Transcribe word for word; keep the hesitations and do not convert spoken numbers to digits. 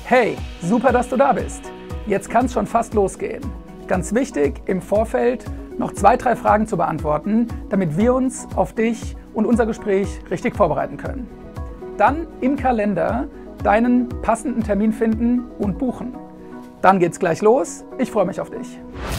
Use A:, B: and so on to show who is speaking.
A: Hey, super, dass du da bist. Jetzt kann es schon fast losgehen. Ganz wichtig, im Vorfeld noch zwei, drei Fragen zu beantworten, damit wir uns auf dich und unser Gespräch richtig vorbereiten können. Dann im Kalender deinen passenden Termin finden und buchen. Dann geht's gleich los. Ich freue mich auf dich.